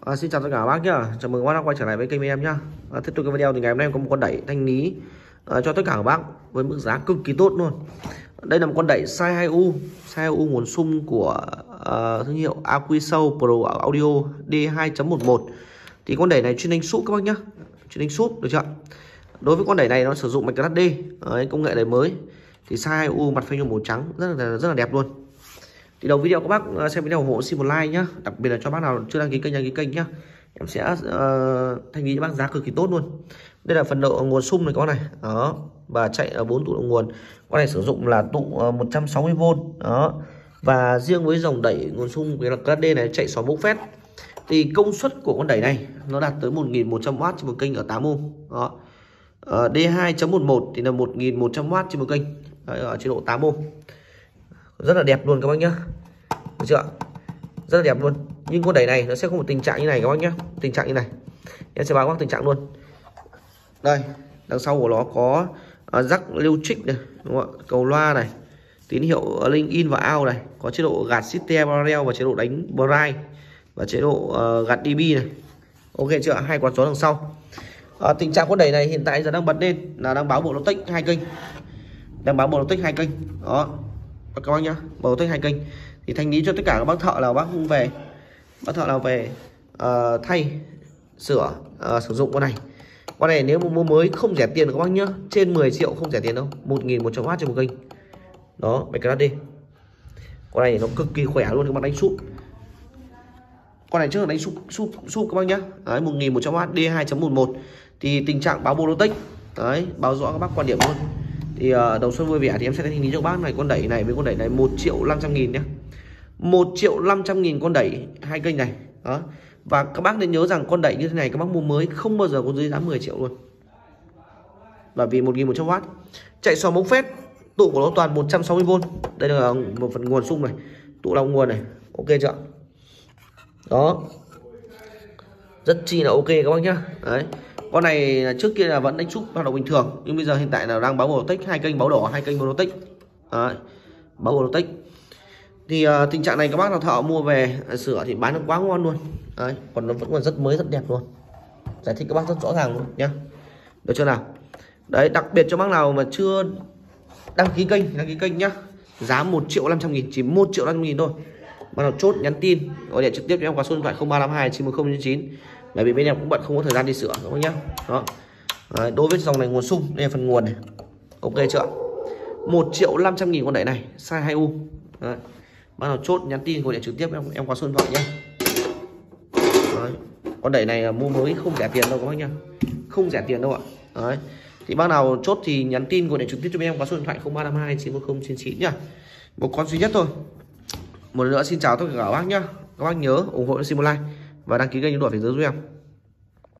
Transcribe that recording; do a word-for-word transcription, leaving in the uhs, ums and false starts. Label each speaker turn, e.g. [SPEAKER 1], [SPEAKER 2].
[SPEAKER 1] À, xin chào tất cả các bác nhá, chào mừng các bác đã quay trở lại với kênh em nhá. À, tiếp tục cái video thì ngày hôm nay em có một con đẩy thanh lý à, cho tất cả các bác với mức giá cực kỳ tốt luôn. Đây là một con đẩy size hai U, size hai U nguồn sung của uh, thương hiệu Aquishow Pro Audio D hai chấm một một. Thì con đẩy này chuyên đánh súp các bác nhá, chuyên đánh súp được chưa? Đối với con đẩy này nó sử dụng mạch hát đê, đấy, công nghệ này mới. Thì size hai U mặt phanh nhôm màu trắng rất là rất là đẹp luôn. Thì đầu video các bác xem video ủng hộ xin một like nhá, đặc biệt là cho bác nào chưa đăng ký kênh đăng ký kênh nhá. Em sẽ uh, thanh lý cho bác giá cực kỳ tốt luôn. Đây là phần độ nguồn sung này con này, đó, và chạy ở bốn tụ động nguồn. Con này sử dụng là tụ uh, một trăm sáu mươi vôn, đó. Và riêng với dòng đẩy nguồn sung cái là hát đê này chạy sáu bốc phét. Thì công suất của con đẩy này nó đạt tới một nghìn một trăm oát trên một kênh ở tám ohm. Đó. Uh, D hai chấm một một thì là một nghìn một trăm oát trên một kênh. Đấy, ở chế độ tám ohm. Rất là đẹp luôn các bác nhá, được chưa? Rất là đẹp luôn. Nhưng con đẩy này nó sẽ có một tình trạng như này các bác nhá, tình trạng như này em sẽ báo các bác tình trạng luôn. Đây, đằng sau của nó có uh, rắc lưu trích này, đúng không ạ? Cầu loa này, tín hiệu link in và out này, có chế độ gạt system parallel và chế độ đánh bright và chế độ uh, gạt dB này. Ok chưa? Hai quạt gió đằng sau. Uh, tình trạng con đẩy này hiện tại giờ đang bật lên là đang báo bộ nó tích hai kênh, đang báo bộ nó tích hai kênh, đó các bác nhá, bầu tích hai kênh. Thì thanh lý cho tất cả các bác thợ nào bác không về, bác thợ nào về uh, thay sửa uh, sử dụng con này. Con này nếu mà mua mới không rẻ tiền các bác nhá, trên mười triệu không rẻ tiền đâu, một nghìn một trăm oát trên một kênh. Đó, mạch hát đê. Con này nó cực kỳ khỏe luôn các bác đánh súp. Con này trước là đánh súp súp súp các bác nhá. Đấy, một nghìn một trăm oát D hai chấm một một. Thì tình trạng báo Bolotech. Đấy, báo rõ các bác quan điểm luôn. Thì uh, đầu xuân vui vẻ thì em sẽ thanh lý cho bác này con đẩy này với con đẩy này một triệu năm trăm nghìn nhé, một triệu năm trăm nghìn con đẩy hai kênh này. Đó. Và các bác nên nhớ rằng con đẩy như thế này các bác mua mới không bao giờ có dưới giá mười triệu luôn. Bởi vì một nghìn một trăm oát chạy sáu bốc phét, tụ của nó toàn một trăm sáu mươi vôn. Đây là một phần nguồn sung này, tụ lòng nguồn này. Ok chưa? Đó. Rất chi là ok các bác nhá. Đấy. Con này trước kia là vẫn đánh súp hoạt động bình thường, nhưng bây giờ hiện tại là đang báo Bolotech hai kênh báo đỏ, hai kênh Bolotech. Đấy, báo Bolotech. Thì uh, tình trạng này các bác nào thợ mua về uh, sửa thì bán nó quá ngon luôn. Đấy, còn nó vẫn còn rất mới rất đẹp luôn. Giải thích các bác rất rõ ràng luôn nhá. Được chưa nào? Đấy, đặc biệt cho bác nào mà chưa đăng ký kênh, đăng ký kênh nhá. Giá một triệu năm trăm nghìn, chỉ một triệu năm trăm nghìn thôi. Bác nào chốt nhắn tin gọi điện trực tiếp cho em qua số điện thoại không ba năm hai chín một không chín chín. Bởi vì bên em cũng bận không có thời gian đi sửa các bác nhá. Đó. Đấy, đối với dòng này nguồn sung, đây là phần nguồn này. Ok chưa? một triệu năm trăm nghìn con đẩy này, size hai U. Đấy. Bác nào chốt nhắn tin gọi điện trực tiếp em em qua số điện thoại nhá. Đấy. Con đẩy này là mua mới không rẻ tiền đâu các bác nhá. Không rẻ tiền đâu ạ. Đấy. Thì bác nào chốt thì nhắn tin gọi điện trực tiếp cho em qua số điện thoại không ba năm hai chín một không chín chín nhá. Một con duy nhất thôi. Một lần nữa xin chào tất cả các bác nhá. Các bác nhớ ủng hộ xin một like và đăng ký kênh đuổi phía dưới giúp em.